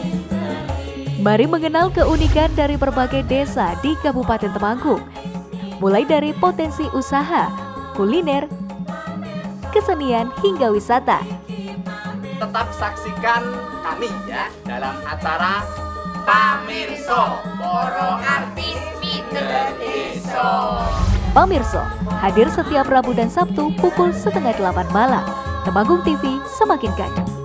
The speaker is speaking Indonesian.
Mari mengenal keunikan dari berbagai desa di Kabupaten Temanggung. Mulai dari potensi usaha, kuliner, kesenian hingga wisata. Tetap saksikan kami ya dalam acara Pamirso Poro Artis Mitra Desa. Pamirso hadir setiap Rabu dan Sabtu pukul 7:30 malam. Temanggung TV semakin kaya.